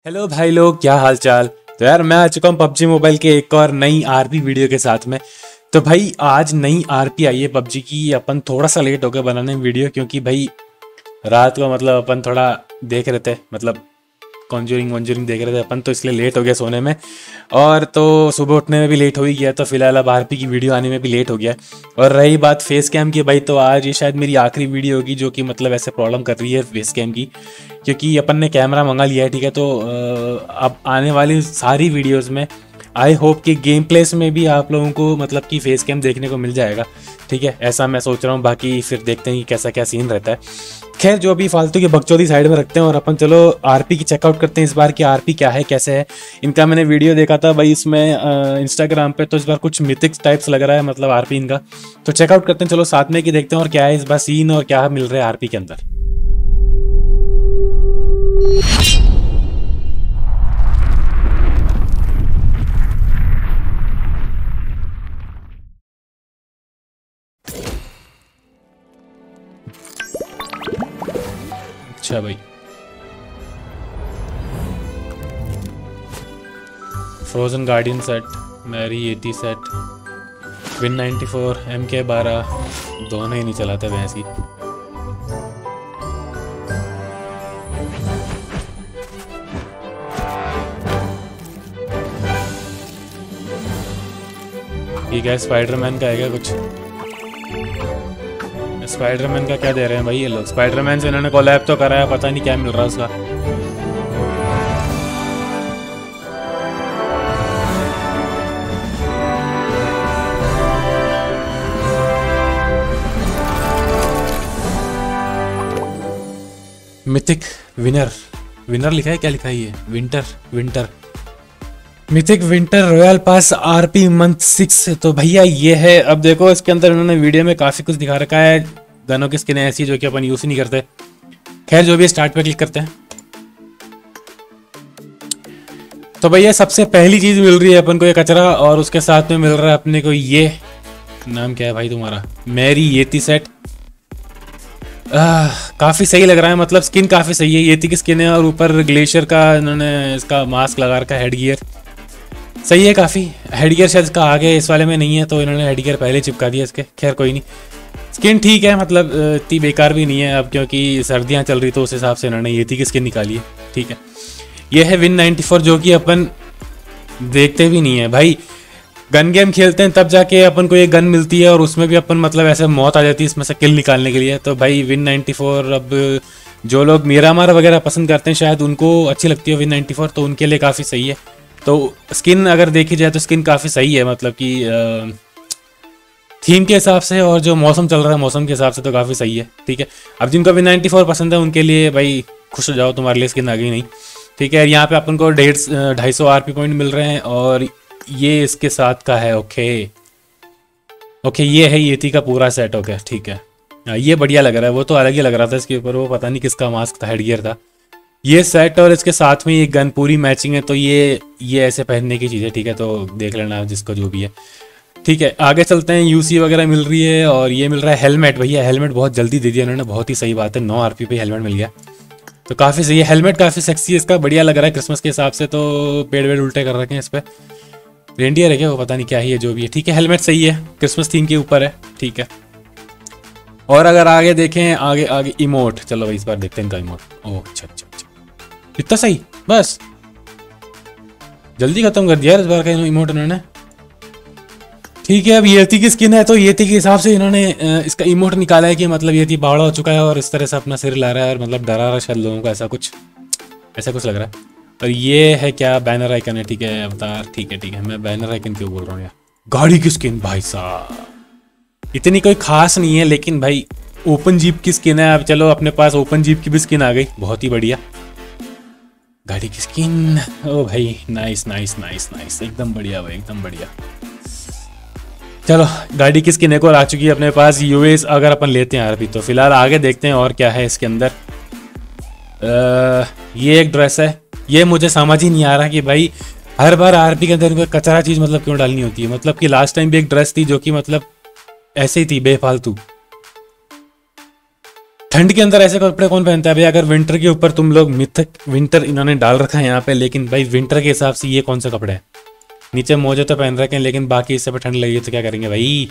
Hello भाई लोग, क्या हाल चाल। तो यार मैं आ चुका हूँ पबजी मोबाइल के एक और नई आरपी वीडियो के साथ में। तो भाई आज नई आरपी आई है पबजी की। अपन थोड़ा सा लेट हो गया बनाने में वीडियो, क्योंकि भाई रात को मतलब अपन थोड़ा देख रहे थे, मतलब कॉन्जूरिंग वॉन्जूरिंग देख रहे थे अपन, तो इसलिए लेट हो गया सोने में। और तो सुबह उठने में भी लेट हो ही गया, तो फिलहाल अब आरपी की वीडियो आने में भी लेट हो गया। और रही बात फेस कैम की, भाई तो आज ये शायद मेरी आखिरी वीडियो होगी जो कि मतलब ऐसे प्रॉब्लम कर रही है फेस कैम की, क्योंकि अपन ने कैमरा मंगा लिया है। ठीक है, तो अब आने वाली सारी वीडियोस में आई होप कि गेम प्लेस में भी आप लोगों को मतलब कि फेस कैम देखने को मिल जाएगा। ठीक है, ऐसा मैं सोच रहा हूँ। बाकी फिर देखते हैं कि कैसा क्या सीन रहता है। खैर, जो भी फालतू की बकचोदी साइड में रखते हैं और अपन चलो आरपी की चेकआउट करते हैं इस बार की आरपी क्या है कैसे है। इनका मैंने वीडियो देखा था भाई इसमें इंस्टाग्राम पे, तो इस बार कुछ मिथिक्स टाइप्स लग रहा है मतलब आरपी इनका। तो चेकआउट करते हैं चलो साथ में, कि देखते हैं और क्या है इस बार सीन और क्या मिल रहा है आरपी के अंदर। अच्छा भाई, frozen guardian set, Mary 80 set, win 94, MK12 दोनों ही नहीं चलाते वैसे ही। ठीक है, स्पाइडरमैन का है क्या कुछ? स्पाइडरमैन का क्या दे रहे हैं भाई ये लोग? स्पाइडरमैन से इन्होंने कोलैब तो करा है, पता नहीं क्या मिल रहा है उसका। मिथिक विनर, विनर लिखा है, क्या लिखा है ये? Winter mythic winter royal pass RP month 6। तो भैया ये है। अब देखो इसके अंदर इन्होंने वीडियो में काफी कुछ दिखा रखा है। गनों की स्किन ऐसी जो कि अपन यूज ही नहीं करते। खैर जो भी, स्टार्ट पे क्लिक करते हैं। तो भैया सबसे पहली चीज मिल रही है अपन को ये कचरा, और उसके साथ में मिल रहा है अपने को ये, नाम क्या है भाई तुम्हारा? Mary 80 set. काफी सही लग रहा है, मतलब स्किन काफी सही है। येती की स्किन है और ऊपर ग्लेशियर का इन्होंने इसका मास्क लगा रखा है, हेड गियर सही है काफी। हेड गियर शायद इसका आगे इस वाले में नहीं है, तो इन्होंने हेड गियर पहले चिपका दिया इसके। खैर कोई नहीं, स्किन ठीक है, मतलब इतनी बेकार भी नहीं है। अब क्योंकि सर्दियां चल रही तो उस हिसाब से इन्होंने येती की स्किन निकाली है। ठीक है, ये है विन 94, जो कि अपन देखते भी नहीं है भाई। गन गेम खेलते हैं तब जाके अपन को ये गन मिलती है, और उसमें भी अपन मतलब ऐसे मौत आ जाती है इसमें से किल निकालने के लिए। तो भाई विन 94, अब जो लोग मिरामार वगैरह पसंद करते हैं शायद उनको अच्छी लगती है विन 94, तो उनके लिए काफ़ी सही है। तो स्किन अगर देखी जाए तो स्किन काफ़ी सही है, मतलब कि थीम के हिसाब से और जो मौसम चल रहा है मौसम के हिसाब से तो काफ़ी सही है। ठीक है, अब जिनको विन 94 पसंद है उनके लिए भाई खुश हो जाओ, तुम्हारे लिए स्किन आ गई नहीं। ठीक है, यहाँ पे अपन को 250 आरपी पॉइंट मिल रहे हैं, और ये इसके साथ का है। ओके, ये है येती का पूरा सेट। ओके ठीक है, ये बढ़िया लग रहा है। वो तो अलग ही लग रहा था इसके ऊपर, वो पता नहीं किसका मास्क था, हेडगियर था। ये सेट और इसके साथ में ये गन पूरी मैचिंग है, तो ये ऐसे पहनने की चीज़ है। ठीक है, तो देख लेना जिसको जो भी है। ठीक है, आगे चलते हैं। यूसी वगैरह मिल रही है, और ये मिल रहा है हेलमेट। भैया हेलमेट बहुत जल्दी दे दिया इन्होंने, बहुत ही सही बात है। 9 आरपी पे हेलमेट मिल गया, तो काफ़ी सही है। हेलमेट काफ़ी सेक्सी है इसका, बढ़िया लग रहा है क्रिसमस के हिसाब से। तो पेड़ वेड़ उल्टे कर रखे हैं इस पर, रेंडियर है क्या वो, पता नहीं क्या ही है, जो भी है। ठीक है, हेलमेट सही है, क्रिसमस थीम के ऊपर है। ठीक है, और अगर आगे देखें, आगे इमोट, चलो भाई इस बार देखते हैं इनका इमोट। ओह अच्छा, इतना सही, बस जल्दी खत्म कर दिया यार इस बार का इमोट इन्होंने। ठीक है, अब येती की स्किन है, तो येती के हिसाब से इन्होंने इसका इमोट निकाला है कि मतलब येती बावड़ा हो चुका है और इस तरह से अपना सिर ला रहा है और मतलब डरा रहा है शायद लोगों को, ऐसा कुछ लग रहा है। और ये है क्या? बैनर आइकन है। ठीक है, अवतार। ठीक है, मैं बैनर आइकन क्यों बोल रहा हूँ यार? गाड़ी की स्किन भाई साहब इतनी कोई खास नहीं है, लेकिन भाई ओपन जीप की स्किन है। अब चलो अपने पास ओपन जीप की भी स्किन आ गई, बहुत ही बढ़िया। गाड़ी की स्किन, ओ भाई नाइस, एकदम बढ़िया भाई, एकदम बढ़िया। चलो गाड़ी की स्किन एक और आ चुकी है अपने पास। यूएस अगर अपन लेते हैं आरपी, तो फिलहाल आगे देखते हैं और क्या है इसके अंदर। ये एक ड्रेस है। ये मुझे समझ ही नहीं आ रहा कि भाई हर बार आरपी के अंदर कचरा चीज मतलब क्यों डालनी होती है। मतलब कि लास्ट टाइम भी एक ड्रेस थी जो कि मतलब ऐसे ही थी बेफालतू। ठंड के अंदर ऐसे कपड़े कौन पहनता है भाई? अगर विंटर के ऊपर तुम लोग मिथक विंटर इन्होंने डाल रखा है यहाँ पे, लेकिन भाई विंटर के हिसाब से ये कौन सा कपड़े हैं? नीचे मोजे तो पहन रखे हैं, लेकिन बाकी इससे पर ठंड लगी तो क्या करेंगे भाई?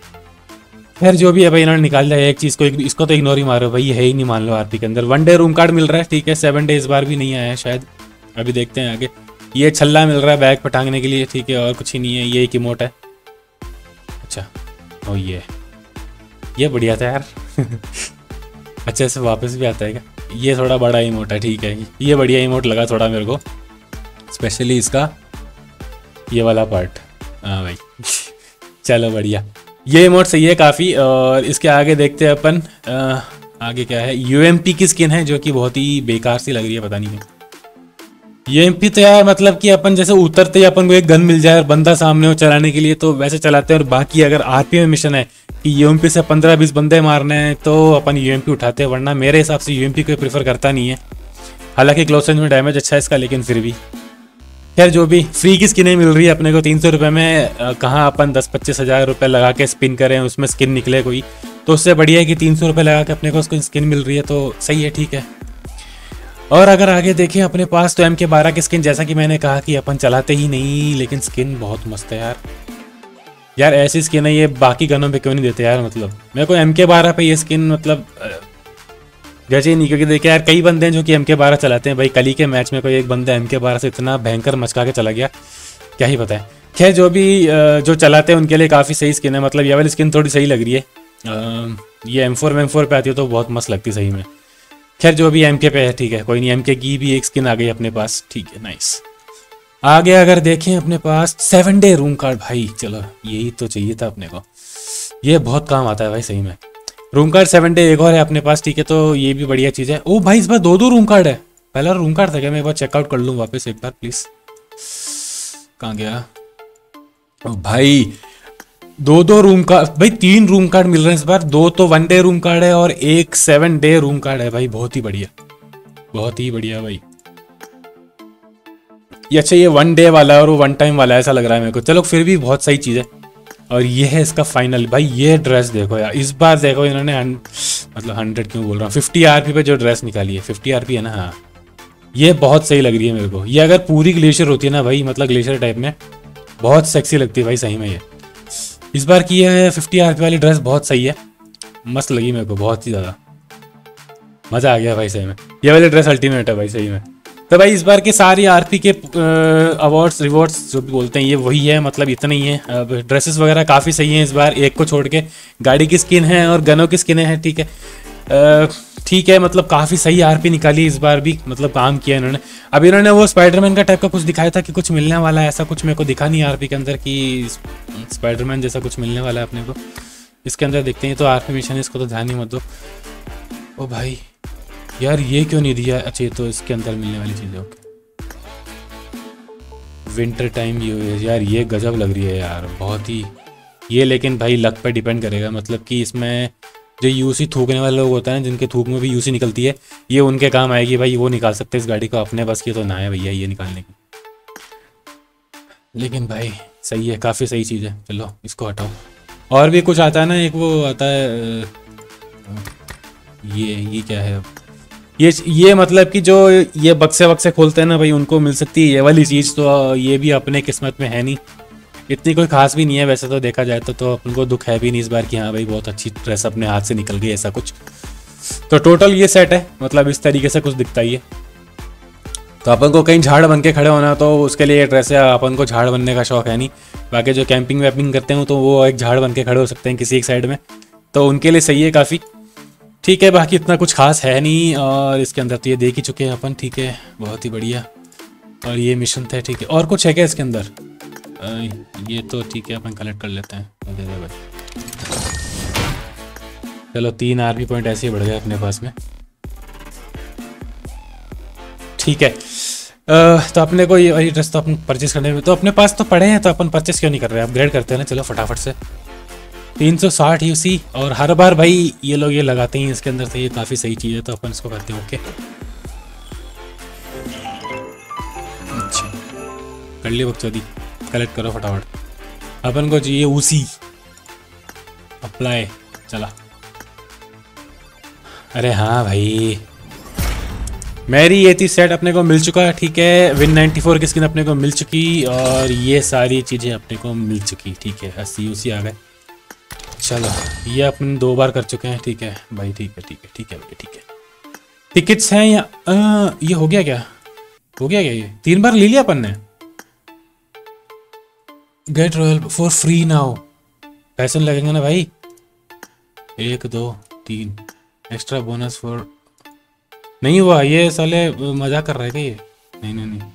खैर जो भी है भाई, इन्होंने निकाल दिया एक चीज़ को, इसको तो इग्नोर ही मारो भाई, ये है ही नहीं मान लो आरपी के अंदर। 1 डे रूम कार्ड मिल रहा है, ठीक है। 7 डे इस बार भी नहीं आया है शायद, अभी देखते हैं आगे। ये छल्ला मिल रहा है बैग पर टांगने के लिए, ठीक है, और कुछ ही नहीं है। ये एक इमोट है, अच्छा। ओ ये बढ़िया था यार। अच्छा, ऐसे वापस भी आता है क्या? ये थोड़ा बड़ा इमोट है, ठीक है। ये बढ़िया इमोट लगा थोड़ा मेरे को, स्पेशली इसका ये वाला पार्ट। हाँ भाई। चलो बढ़िया, ये इमोट सही है काफ़ी। और इसके आगे देखते हैं अपन आगे क्या है। यूएमपी की स्किन है जो कि बहुत ही बेकार सी लग रही है, पता नहीं क्यों। यूएमपी तो यार मतलब कि अपन जैसे उतरते ही अपन को एक गन मिल जाए और बंदा सामने हो चलाने के लिए तो वैसे चलाते हैं। और बाकी अगर आरपी में मिशन है कि यूएमपी से 15-20 बंदे मारने हैं तो अपन यूएमपी उठाते हैं, वरना मेरे हिसाब से यूएमपी को प्रीफर करता नहीं है। हालांकि क्लोज रेंज में डैमेज अच्छा है इसका, लेकिन फिर भी खैर जो भी। फ्री की स्किनें मिल रही है अपने को 300 रुपये में, कहाँ अपन 10-25 हज़ार रुपये लगा के स्पिन करें उसमें स्किन निकले कोई, तो उससे बढ़िया है कि 300 रुपये लगा के अपने को उसको स्किन मिल रही है, तो सही है, ठीक है। और अगर आगे देखें अपने पास तो MK12 की स्किन, जैसा कि मैंने कहा कि अपन चलाते ही नहीं, लेकिन स्किन बहुत मस्त है यार ऐसी स्किन है ये बाकी गनों पे क्यों नहीं देते यार? मतलब मेरे को MK12 पे ये स्किन मतलब जैसे ही नहीं, क्योंकि देखिए यार कई बंदे हैं जो कि MK12 चलाते हैं भाई। कल ही के मैच में कोई एक बंदा MK12 से इतना भयंकर मचका के चला गया, क्या ही पता है। खैर जो भी जो चलाते हैं उनके लिए काफ़ी सही स्किन है, मतलब ये वाली स्किन थोड़ी सही लग रही है। ये M4 पे आती है तो बहुत मस्त लगती है सही में। खैर जो भी MK पे है, ठीक है, कोई नहीं। MK की भी एक स्किन आ गई अपने पास, ठीक है, नाइस। आगे अगर देखें अपने पास 7 डे रूम कार्ड, भाई चलो यही तो चाहिए था अपने को, ये बहुत काम आता है भाई सही में। रूम कार्ड 7 डे एक और है अपने पास, ठीक है, तो ये भी बढ़िया चीज़ है। ओ भाई इस बार 2 रूम कार्ड है, पहला रूम कार्ड था क्या? मैं एक बार चेकआउट कर लूँ वापस एक बार प्लीज़। कहाँ गया? ओ भाई 2 रूम कार्ड भाई, 3 रूम कार्ड मिल रहे हैं इस बार। 2 तो 1 डे रूम कार्ड है और एक 7 डे रूम कार्ड है भाई, बहुत ही बढ़िया, बहुत ही बढ़िया भाई। ये अच्छा, ये 1 डे वाला है और वो 1 टाइम वाला है ऐसा लग रहा है मेरे को। चलो फिर भी बहुत सही चीज़ है। और ये है इसका फाइनल भाई, ये ड्रेस देखो यार, इस बार देखो इन्होंने मतलब 100 क्यों बोल रहा हूँ, 50 आरपी पे जो ड्रेस निकाली है, 50 आरपी है ना, हाँ, ये बहुत सही लग रही है मेरे को। ये अगर पूरी ग्लेशियर होती है ना भाई, मतलब ग्लेशियर टाइप में, बहुत सेक्सी लगती है भाई सही में। ये इस बार की है 50 आरपी वाली ड्रेस बहुत सही है, मस्त लगी मेरे को, बहुत ही ज़्यादा मज़ा आ गया भाई सही में। ये वाली ड्रेस अल्टीमेट है भाई सही में। तो भाई इस बार के सारी आरपी के अवार्ड्स रिवॉर्ड्स जो भी बोलते हैं ये वही है, मतलब इतना ही है। अब ड्रेसेस वगैरह काफ़ी सही हैं इस बार, एक को छोड़ के। गाड़ी की स्किन है और गनों की स्किनें हैं, ठीक है, ठीक है, मतलब काफ़ी सही आरपी निकाली इस बार भी, मतलब काम किया इन्होंने। अब इन्होंने वो स्पाइडरमैन का टाइप का कुछ दिखाया था कि कुछ मिलने वाला है, ऐसा कुछ मेरे को दिखा नहीं आरपी के अंदर कि स्पाइडरमैन जैसा कुछ मिलने वाला है अपने को। इसके अंदर देखते हैं, तो आरपी मिशन है, इसको तो ध्यान ही मत दो। ओ भाई यार ये क्यों नहीं दिया? अच्छा ये तो इसके अंदर मिलने वाली चीज़ है, ओके। विंटर टाइम यार ये गजब लग रही है यार, बहुत ही। ये लेकिन भाई लक पे डिपेंड करेगा, मतलब कि इसमें जो यूसी थूकने वाले लोग होते हैं, जिनके थूक में भी यूसी निकलती है, ये उनके काम आएगी भाई, वो निकाल सकते हैं इस गाड़ी को। अपने बस की तो ना है भैया ये निकालने की, लेकिन भाई सही है, काफ़ी सही चीज़ है। चलो इसको हटाओ। और भी कुछ आता है ना, एक वो आता है ये क्या है? ये मतलब कि जो ये बक्से वक्से खोलते हैं ना भाई, उनको मिल सकती है ये वाली चीज़। तो ये भी अपने किस्मत में है नहीं, इतनी कोई खास भी नहीं है वैसे तो देखा जाए तो अपन को दुख है भी नहीं इस बार कि हाँ भाई बहुत अच्छी ड्रेस अपने हाथ से निकल गई ऐसा कुछ। तो टोटल ये सेट है, मतलब इस तरीके से कुछ दिखता ही है। तो अपन को कहीं झाड़ बन के खड़े होना तो उसके लिए ये ड्रेस है, अपन को झाड़ बनने का शौक है नहीं। बाकी जो कैंपिंग वैम्पिंग करते हो तो वो एक झाड़ बन के खड़े हो सकते हैं किसी एक साइड में, तो उनके लिए सही है काफ़ी, ठीक है। बाकी इतना कुछ खास है नहीं। और इसके अंदर तो ये देख ही चुके हैं अपन, ठीक है, बहुत ही बढ़िया। और ये मिशन थे, ठीक है। और कुछ है क्या इसके अंदर? ये तो ठीक है, अपन कलेक्ट कर लेते हैं। दे दे भाई, चलो 3 आरपी पॉइंट ऐसे ही बढ़ गए अपने पास में, ठीक है। तो अपने को ये वाली ड्रेस तो अपन परचेस करने में तो अपने पास तो पड़े हैं, तो अपन परचेस क्यों नहीं कर रहे हैं, अपग्रेड करते हैं ना। चलो फटाफट से 360 यूसी, और हर बार भाई ये लोग ये लगाते हैं इसके अंदर, तो ये काफ़ी सही चीज़ है, तो अपन इसको करते हैं। ओके अच्छा कर ली बकचोदी, कलेक्ट करो फटाफट। अपन को चाहिए उसी अप्लाई, चला अरे हाँ भाई, मेरी ये थी सेट अपने को मिल चुका है। ठीक है, विन 94 की स्किन अपने को मिल चुकी और ये सारी चीज़ें अपने को मिल चुकी। ठीक है, 80 उसी आ गए। चलो ये अपन 2 बार कर चुके हैं। ठीक है भाई, ठीक है ठीक है ठीक है भाई, ठीक है। टिकट्स हैं या ये हो गया क्या? हो गया क्या? ये 3 बार ले लिया अपन ने। Get royal for free now. पैसे लगेंगे ना भाई? 1 2 3 एक्स्ट्रा बोनस फॉर। नहीं हुआ ये, साले मजाक कर रहे थे ये। नहीं नहीं नहीं,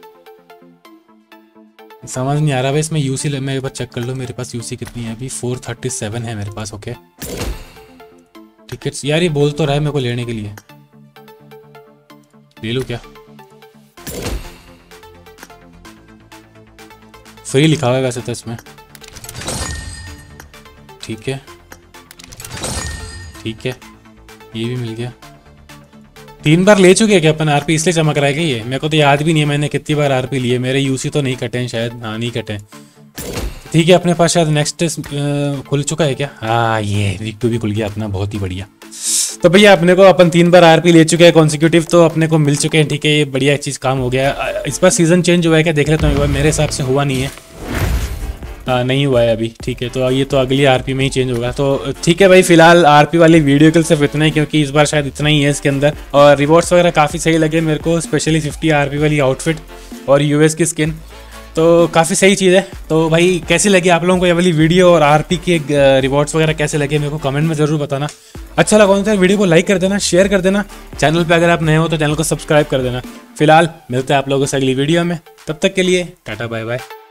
समझ नहीं आ रहा भाई इसमें यूसी। मैं एक बार चेक कर लूँ मेरे पास यूसी कितनी है अभी। 437 है मेरे पास। ओके टिकट्स यार, ये बोल तो रहा है मेरे को लेने के लिए। ले लूँ क्या? फ्री लिखा हुआ है वैसे तो इसमें। ठीक है ठीक है, ये भी मिल गया। 3 बार ले चुके हैं क्या अपन आरपी? इसलिए चमक रहा है कि ये मेरे को तो याद भी नहीं है मैंने कितनी बार आरपी लिए। मेरे यूसी तो नहीं कटे हैं शायद। हाँ नहीं कटे। ठीक है, अपने पास शायद नेक्स्ट खुल चुका है क्या? हाँ ये वीक 2 भी खुल गया अपना, बहुत ही बढ़िया। तो भैया अपने को अपन 3 बार आरपी ले चुके हैं कॉन्सिक्यूटिव, तो अपने को मिल चुके हैं। ठीक है, ये बढ़िया चीज़ काम हो गया। इस बार सीजन चेंज हुआ है क्या देख लेता हूँ। मेरे हिसाब से हुआ नहीं है। नहीं हुआ है अभी। ठीक है, तो ये तो अगली आरपी में ही चेंज होगा। तो ठीक है भाई, फिलहाल आरपी वाली वीडियो के सिर्फ इतना ही, क्योंकि इस बार शायद इतना ही है इसके अंदर। और रिवॉर्ड्स वगैरह काफ़ी सही लगे मेरे को, स्पेशली 50 आरपी वाली आउटफिट और यूएस की स्किन, तो काफ़ी सही चीज़ है। तो भाई कैसी लगी आप लोगों को ये वाली वीडियो और आरपी के रिवॉर्ड्स वगैरह कैसे लगे मेरे को कमेंट में ज़रूर बताना। अच्छा लगा तो वीडियो को लाइक कर देना, शेयर कर देना। चैनल पे अगर आप नए हो तो चैनल को सब्सक्राइब कर देना। फिलहाल मिलते हैं आप लोगों से अगली वीडियो में, तब तक के लिए टाटा बाय बाय।